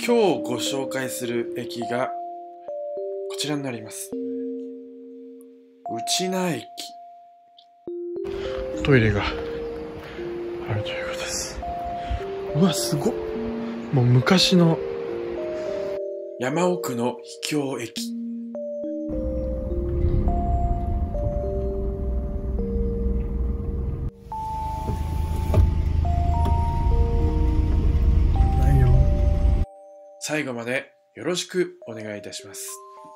今日ご紹介する駅がこちらになります。内名駅。トイレがあるということです。うわ、すごっ。もう昔の山奥の秘境駅。最後までよろしくお願いいたします。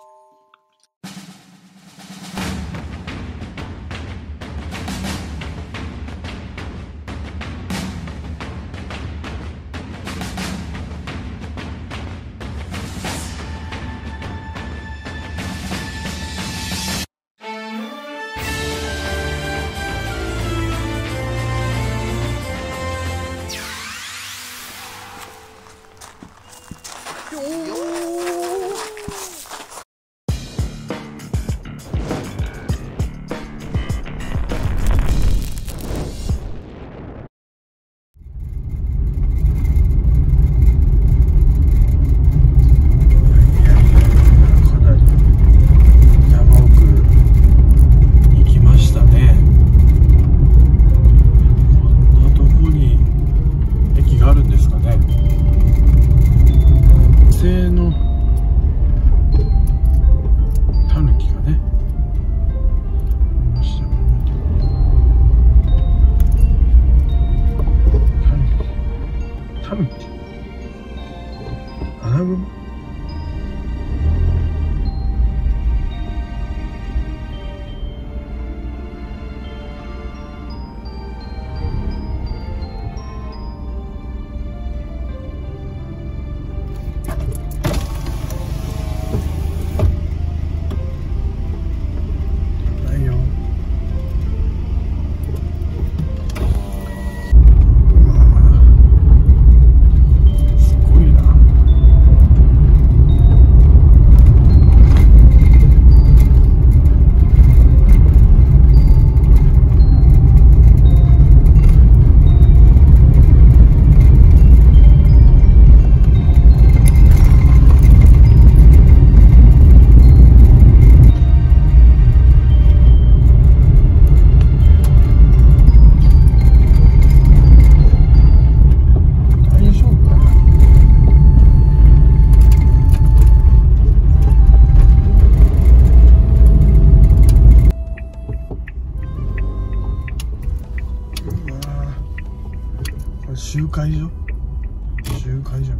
集会所みたいな。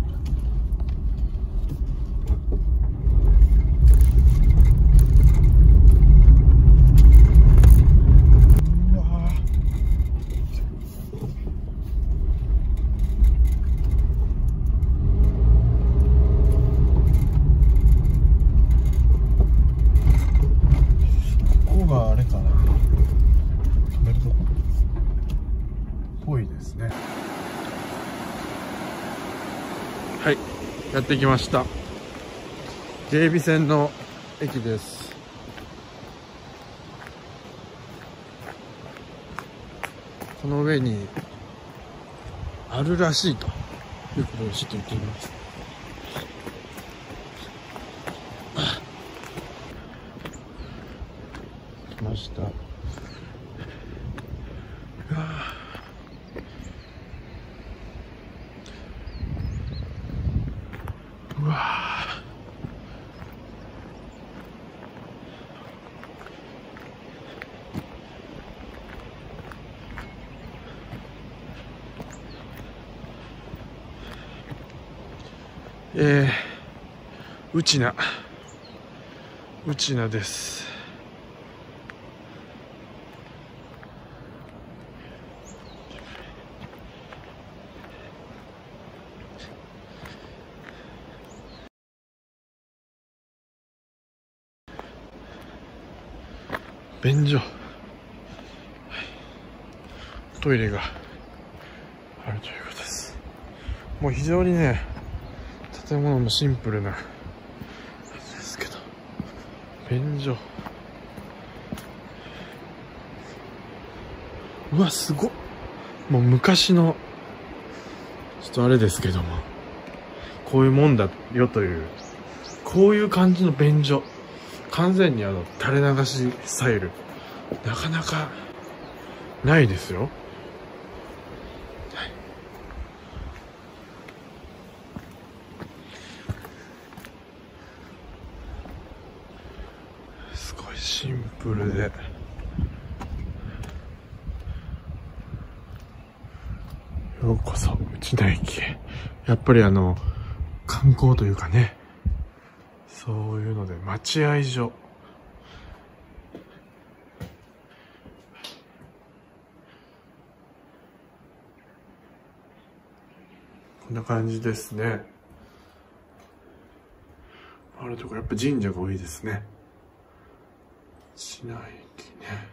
うわここがあれかな、止めるとこぽいですね。はい、やってきました。芸備線の駅です。この上にあるらしいということをちょっと言ってみます。来ました。うわうわ内名です。便所、トイレがあるということです。もう非常にね、建物もシンプルなですけど、便所、うわ、すごっ。もう昔のちょっとあれですけども、 こういうもんだよという、こういう感じの便所、完全に垂れ流しスタイル、なかなかないですよ。すごいシンプルで、ようこそ内田駅へ。やっぱり観光というかね、そういうので待合所、こんな感じですね。あるところやっぱ神社が多いですね。市内駅ね。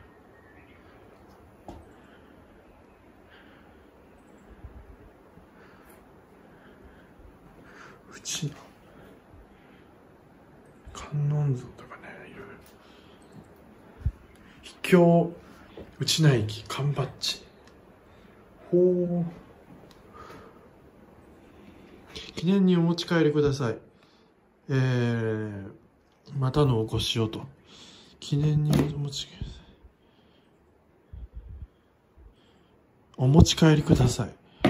うちの観音像とかね、いろいろ。秘境内名駅缶バッジ。ほう。記念にお持ち帰りください。またのお越しをと。記念にお持ち帰り。お持ち帰りください。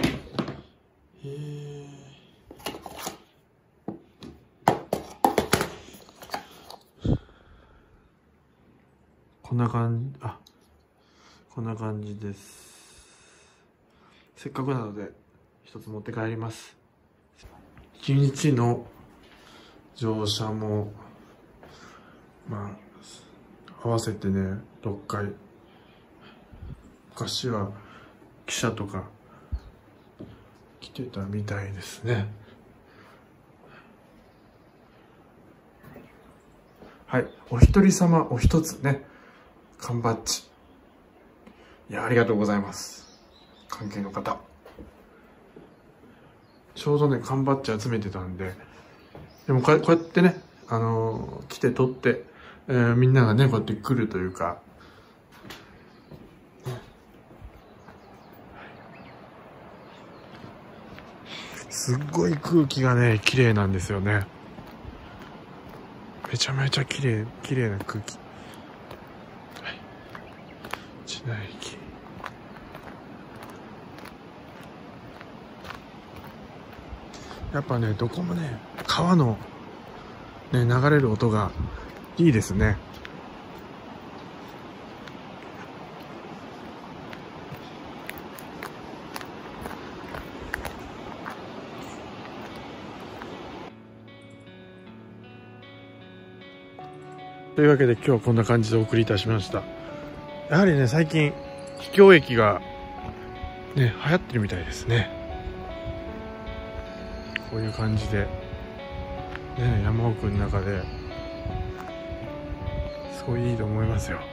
こんな感じ、こんな感じです。せっかくなので一つ持って帰ります。1日の乗車も合わせてね6回。昔は記者とか来てたみたいですね。はい、お一人様お一つね、缶バッジ。いや、ありがとうございます。関係の方。ちょうどね、缶バッジ集めてたんで、でもこうやってね、来て取って、みんながね、こうやって来るというか、すっごい空気がね、綺麗なんですよね。めちゃめちゃ綺麗な空気。はい。内名駅。やっぱね、どこもね、川のね、流れる音がいいですね。というわけで今日はこんな感じでお送りいたしました。やはりね、最近秘境駅がね、流行ってるみたいですね。こういう感じでね、山奥の中ですごいいいと思いますよ。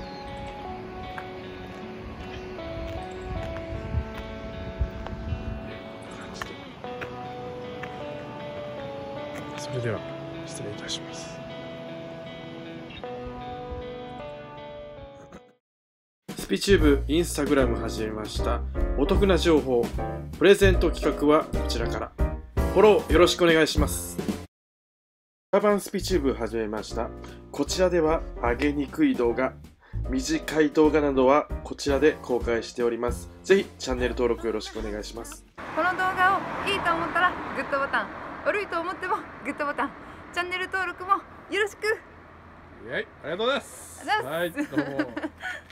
それでは失礼いたします。スピチューブインスタグラム始めました。お得な情報、プレゼント企画はこちらから。フォローよろしくお願いします。アーバンスピチューブ始めました。こちらでは上げにくい動画、短い動画などはこちらで公開しております。ぜひチャンネル登録よろしくお願いします。 この動画をいいと思ったらグッドボタン、悪いと思ってもグッドボタン、チャンネル登録もよろしく。 はい、ありがとうございます。はい、どうも。